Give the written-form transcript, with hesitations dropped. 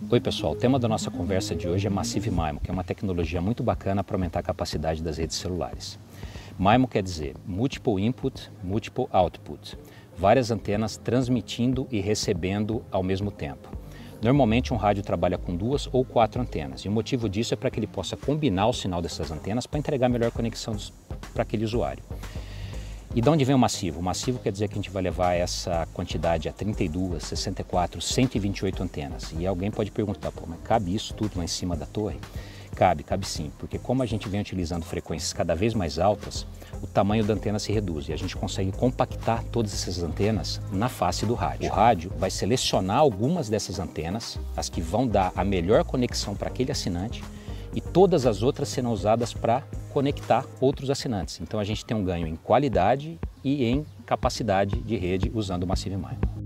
Oi pessoal, o tema da nossa conversa de hoje é Massive MIMO, que é uma tecnologia muito bacana para aumentar a capacidade das redes celulares. MIMO quer dizer Multiple Input, Multiple Output, várias antenas transmitindo e recebendo ao mesmo tempo. Normalmente um rádio trabalha com 2 ou 4 antenas e o motivo disso é para que ele possa combinar o sinal dessas antenas para entregar melhor conexão para aquele usuário. E de onde vem o massivo? O massivo quer dizer que a gente vai levar essa quantidade a 32, 64, 128 antenas. E alguém pode perguntar, pô, mas cabe isso tudo lá em cima da torre? Cabe sim, porque como a gente vem utilizando frequências cada vez mais altas, o tamanho da antena se reduz e a gente consegue compactar todas essas antenas na face do rádio. O rádio vai selecionar algumas dessas antenas, as que vão dar a melhor conexão para aquele assinante, e todas as outras serão usadas para conectar outros assinantes. Então a gente tem um ganho em qualidade e em capacidade de rede usando o Massive MIMO.